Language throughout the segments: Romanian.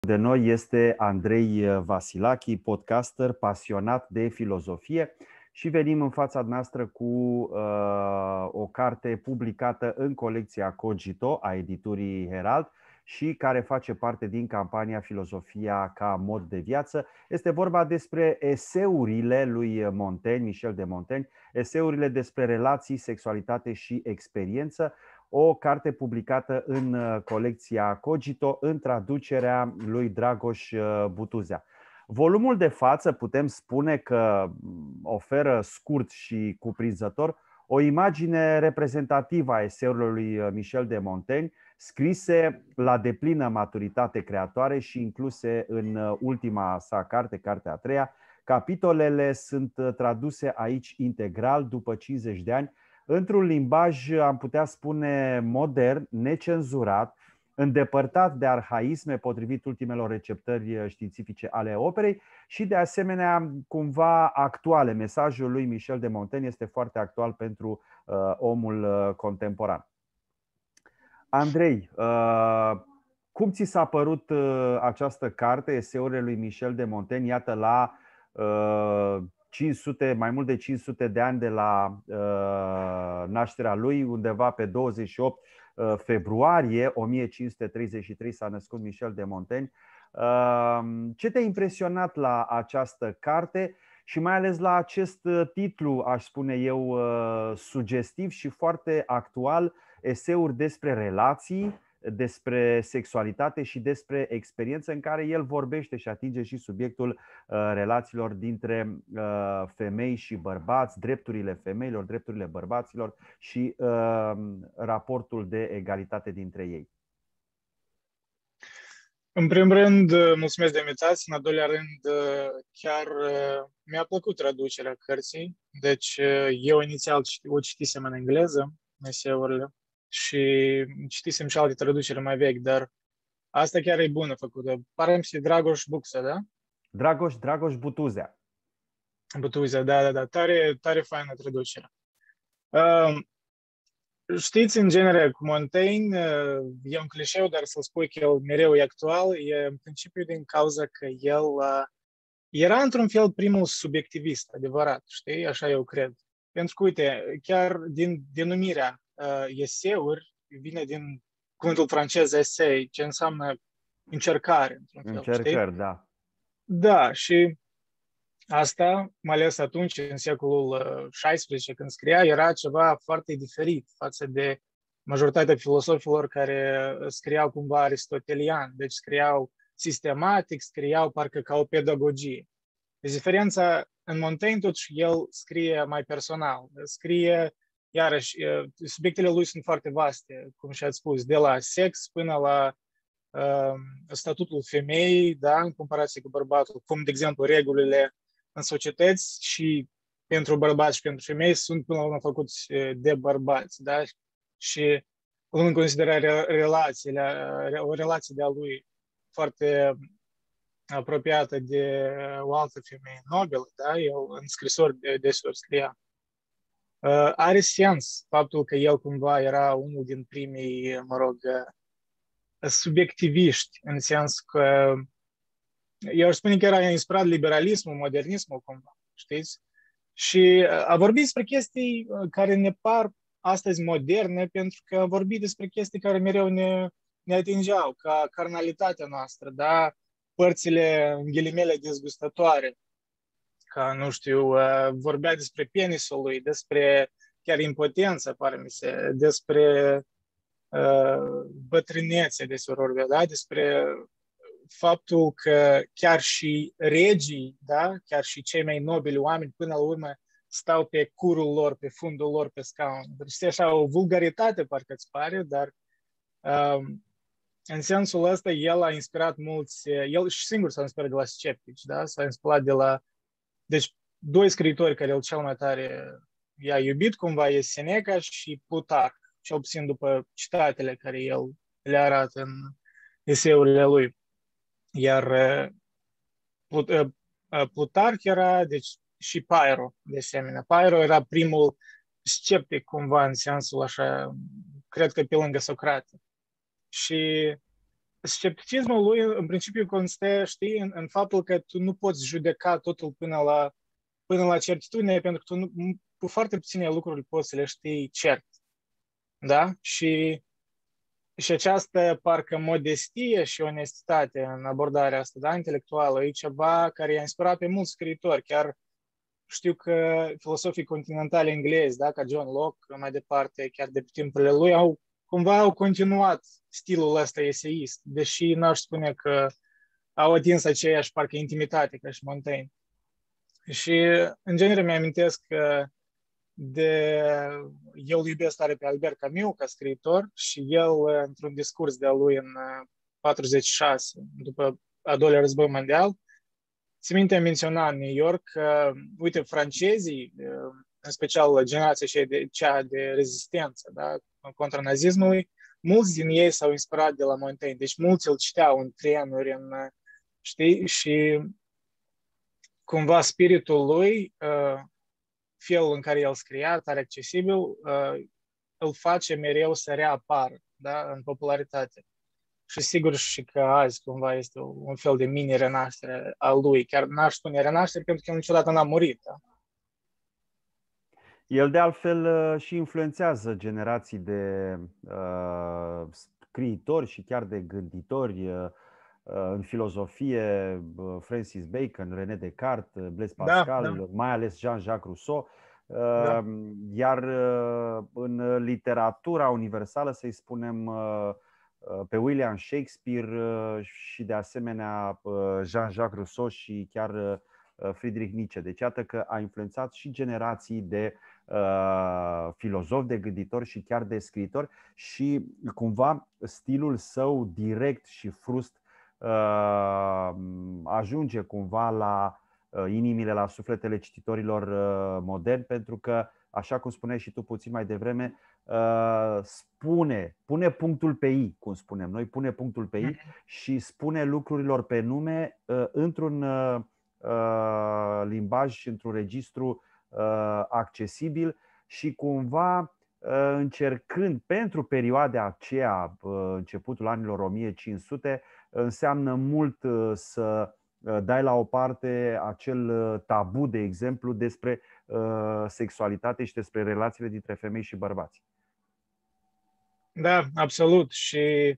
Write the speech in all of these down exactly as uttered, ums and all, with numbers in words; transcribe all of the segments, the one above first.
De noi este Andrei Vasilachi, podcaster pasionat de filozofie și venim în fața noastră cu uh, o carte publicată în colecția Cogito a editurii Herald și care face parte din campania Filozofia ca mod de viață. Este vorba despre eseurile lui Montaigne, Michel de Montaigne, eseurile despre relații, sexualitate și experiență. O carte publicată în colecția Cogito în traducerea lui Dragoș Butuzea. Volumul de față putem spune că oferă scurt și cuprinzător o imagine reprezentativă a eseurilor lui Michel de Montaigne, scrise la deplină maturitate creatoare și incluse în ultima sa carte, cartea a treia. Capitolele sunt traduse aici integral după cincizeci de ani, într-un limbaj, am putea spune, modern, necenzurat, îndepărtat de arhaisme potrivit ultimelor receptări științifice ale operei și, de asemenea, cumva actuale. Mesajul lui Michel de Montaigne este foarte actual pentru uh, omul uh, contemporan. Andrei, uh, cum ți s-a părut uh, această carte, eseurile lui Michel de Montaigne, iată la uh, cinci sute, mai mult de cinci sute de ani de la uh, nașterea lui, undeva pe douăzeci și opt februarie o mie cinci sute treizeci și trei s-a născut Michel de Montaigne. Uh, ce te-a impresionat la această carte și mai ales la acest titlu, aș spune eu, uh, sugestiv și foarte actual, eseuri despre relații, despre sexualitate și despre experiență, în care el vorbește și atinge și subiectul uh, relațiilor dintre uh, femei și bărbați, drepturile femeilor, drepturile bărbaților și uh, raportul de egalitate dintre ei. În primul rând, mulțumesc de invitație. În al doilea rând, chiar mi-a plăcut traducerea cărții. Deci eu inițial o citisem în engleză, eseurile, și citisem și alte traduceri mai vechi, dar asta chiar e bună făcută. Pare-mi să Dragoș Buxa, da? Dragoș, Dragoș Butuzea. Butuzea, da, da, da. Tare, tare faină traducerea. Uh, știți, în genere, cu Montaigne, e un clișeu, dar să spui că el mereu e actual, e în principiu din cauza că el uh, era într-un fel primul subiectivist, adevărat, știi? Așa eu cred. Pentru că, uite, chiar din denumirea Uh, eseuri vine din cuvântul francez essay, ce înseamnă încercare, într-un fel, Încercări, știi? da. Da, și asta, mai ales atunci, în secolul șaisprezece, când scria, era ceva foarte diferit față de majoritatea filosofilor care scriau cumva aristotelian, deci scriau sistematic, scriau parcă ca o pedagogie. Deci diferența în Montaigne, totuși, el scrie mai personal, scrie. Iarăși, subiectele lui sunt foarte vaste, cum și-ați spus, de la sex până la uh, statutul femeii, da, în comparație cu bărbatul, cum, de exemplu, regulile în societăți și pentru bărbați și pentru femei sunt până la urmă făcuți de bărbați, da, și luând în considerare relațiile, o relație de-a lui foarte apropiată de o altă femeie nobilă, da, el în scrisori de deseori scria. Uh, are sens faptul că el cumva era unul din primii, mă rog, uh, subiectiviști, în sens că eu aș spune că era inspirat liberalismul, modernismul cumva, știți? Și uh, a vorbit despre chestii care ne par astăzi moderne, pentru că a vorbit despre chestii care mereu ne, ne atingeau, ca carnalitatea noastră, da? Părțile, în ghilimele, dezgustătoare. Ca, nu știu, vorbea despre penisul lui, despre chiar impotență, pare mi se, despre uh, bătrânețe, despre vorbea, da? Despre faptul că chiar și regii, da? Chiar și cei mai nobili oameni, până la urmă, stau pe curul lor, pe fundul lor, pe scaun. Deci este așa o vulgaritate, parcă îți pare, dar uh, în sensul ăsta el a inspirat mulți, el și singur s-a inspirat de la sceptici, da? S-a inspirat de la. Deci, doi scriitori care el cel mai tare i-a iubit cumva e Seneca și Plutarh, cel puțin după citatele care el le arată în eseurile lui. Iar Plutarh era, deci, și Pyrrho, de asemenea. Pyrrho era primul sceptic cumva în sensul așa, cred că pe lângă Socrate. Și scepticismul lui, în principiu, constă, știi, în, în faptul că tu nu poți judeca totul până la, până la certitudine, pentru că tu nu, cu foarte puține lucruri poți să le știi cert. Da? Și, și această parcă modestie și onestitate în abordarea asta, da, intelectuală, e ceva care i-a inspirat pe mulți scriitori. Chiar știu că filosofii continentali englezi, da, ca John Locke, mai departe, chiar de pe timpurile lui, au cumva au continuat stilul ăsta eseist, deși n-aș spune că au atins aceeași parcă intimitate ca și Montaigne. Și, în genere, mi-amintesc că de... eu îl iubesc tare pe Albert Camus ca scriitor și el, într-un discurs de-a lui în patruzeci și șase, după a doilea război mondial, țin minte, menționa în New York că, uite, francezii, în special generația cea de, cea de rezistență, da, contra nazismului, mulți din ei s-au inspirat de la Montaigne. Deci mulți îl citeau în trenuri, în, știi, și cumva spiritul lui, felul în care el scria, tare accesibil, îl face mereu să reapară, da, în popularitate. Și sigur și că azi cumva este un fel de mini-renaștere a lui. Chiar n-aș spune renaștere pentru că el niciodată n-a murit. Da? El de altfel și influențează generații de uh, scriitori și chiar de gânditori uh, în filozofie, Francis Bacon, René Descartes, Blaise Pascal, da, da. Mai ales Jean-Jacques Rousseau. Uh, da. Iar uh, în literatura universală, să-i spunem, uh, pe William Shakespeare și de asemenea Jean-Jacques Rousseau și chiar Friedrich Nietzsche. Deci iată că a influențat și generații de uh, filozofi, de gânditori și chiar de scriitori și cumva stilul său direct și frust uh, ajunge cumva la uh, inimile, la sufletele cititorilor uh, moderni, pentru că, așa cum spuneai și tu puțin mai devreme, Uh, spune, pune punctul pe I, cum spunem noi, pune punctul pe I și spune lucrurilor pe nume uh, într-un uh, limbaj și într-un registru uh, accesibil și cumva uh, încercând pentru perioada aceea, uh, începutul anilor o mie cinci sute, înseamnă mult uh, să dai la o parte acel tabu, de exemplu, despre uh, sexualitate și despre relațiile dintre femei și bărbați. Da, absolut. Și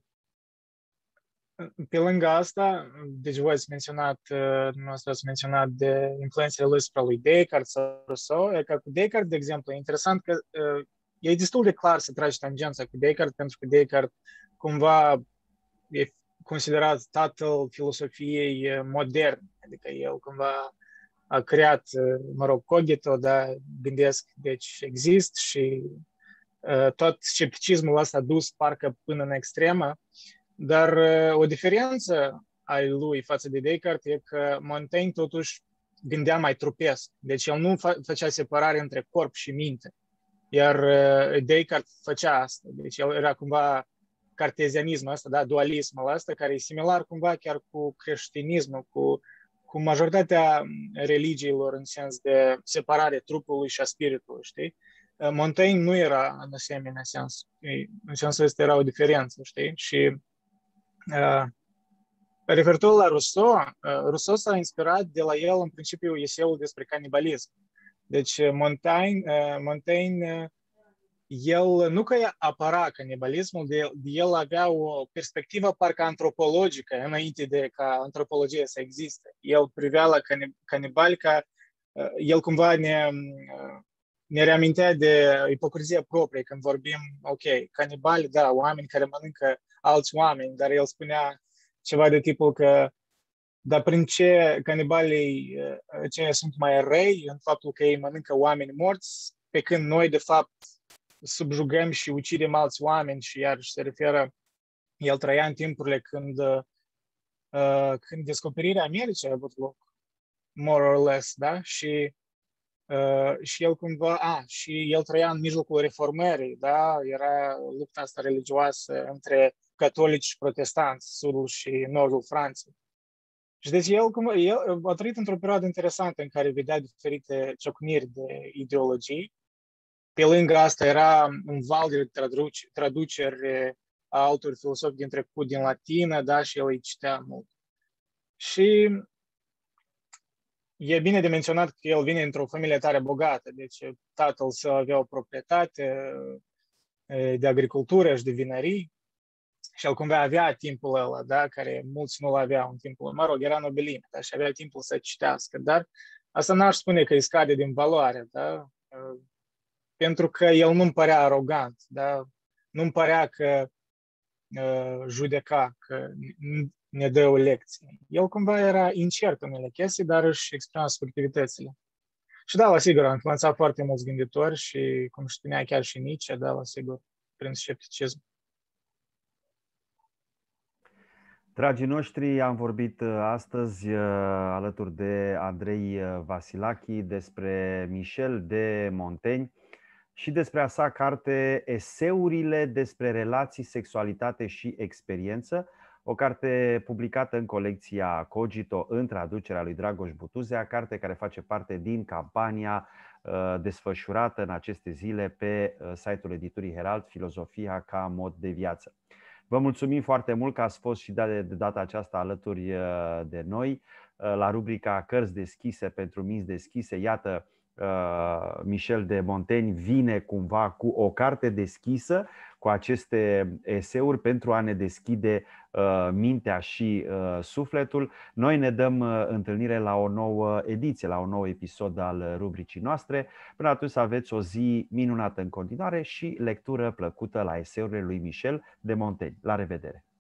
pe lângă asta, deci voi ați menționat, dumneavoastră ați menționat de influențele lui spre lui Descartes sau Rousseau. E ca cu Descartes, de exemplu, e interesant că uh, e destul de clar să tragi tangența cu Descartes, pentru că Descartes cumva e considerat tatăl filosofiei moderne, adică el cumva a creat, mă rog, cogito, da, gândesc, deci exist și uh, tot scepticismul ăsta dus parcă până în extremă, dar uh, o diferență a lui față de Descartes e că Montaigne totuși gândea mai trupesc, deci el nu fa- făcea separare între corp și minte, iar uh, Descartes făcea asta, deci el era cumva cartezianismul ăsta, da, dualismul ăsta, care e similar cumva chiar cu creștinismul, cu, cu majoritatea religiilor în sens de separare trupului și a spiritului, știi? Montaigne nu era în asemenea sens. În sensul ăsta era o diferență, știi? Și uh, referitor la Rousseau, uh, Rousseau s-a inspirat de la el, în principiu, eseul despre canibalism. Deci Montaigne, uh, Montaigne uh, el nu că apăra canibalismul, de, de el avea o perspectivă parcă antropologică înainte de ca antropologia să existe. El privea la canibali ca el cumva ne, ne reamintea de ipocrizia proprie când vorbim, ok, canibali, da, oameni care mănâncă alți oameni, dar el spunea ceva de tipul că dar prin ce canibalii aceia sunt mai răi în faptul că ei mănâncă oameni morți, pe când noi de fapt subjugăm și ucidem alți oameni și iarăși se referă, el trăia în timpurile când, uh, când descoperirea Americii a avut loc, more or less, da? Și, uh, și el cumva, a, și el trăia în mijlocul reformării, da? Era lupta asta religioasă între catolici și protestanți, sudul și nordul Franței. Și deci el, cumva, el a trăit într-o perioadă interesantă în care vedea diferite ciocniri de ideologii. Pe lângă asta era un val de traduceri a altor filosofi din trecut, din latină, da, și el îi citea mult. Și e bine de menționat că el vine într-o familie tare bogată, deci tatăl său avea o proprietate de agricultură și de vinării și el cumva avea timpul ăla, da, care mulți nu-l aveau în timpul, mă rog, era nobilim, da, și avea timpul să citească, dar asta n-aș spune că îi scade din valoare, da, pentru că el nu-mi părea arogant, da, nu-mi părea că uh, judeca, că ne dă o lecție. El cumva era incert în unele chestii, dar își exprima subiectivitățile. Și da, la sigur, a influențat foarte mulți gânditori și, cum spunea chiar și Nietzsche, da, la sigur, prin scepticism. Dragii noștri, am vorbit astăzi alături de Andrei Vasilachi despre Michel de Montaigne și despre a sa carte Eseurile despre relații, sexualitate și experiență, o carte publicată în colecția Cogito în traducerea lui Dragoș Butuzea, carte care face parte din campania desfășurată în aceste zile pe site-ul editurii Herald, Filozofia ca mod de viață. Vă mulțumim foarte mult că ați fost și de data aceasta alături de noi la rubrica Cărți deschise pentru minți deschise. Iată, Michel de Montaigne vine cumva cu o carte deschisă, cu aceste eseuri pentru a ne deschide mintea și sufletul. Noi ne dăm întâlnire la o nouă ediție, la un nou episod al rubricii noastre. Până atunci să aveți o zi minunată în continuare și lectură plăcută la eseurile lui Michel de Montaigne. La revedere!